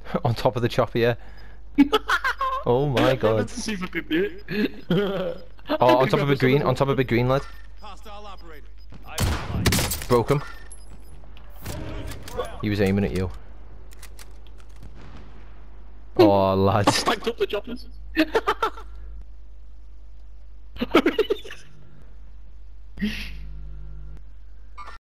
On top of the chopper, yeah. Oh my god. Let's see if I can do it. Oh, on top of a green, on top of a green, lad. Hostile operator. Broke him. He was aiming at you. Oh, lad. Stacked up the choppers.